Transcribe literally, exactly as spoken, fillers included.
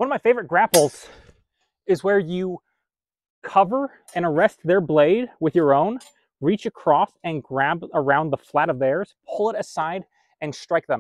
One of my favorite grapples is where you cover and arrest their blade with your own, reach across and grab around the flat of theirs, pull it aside, and strike them.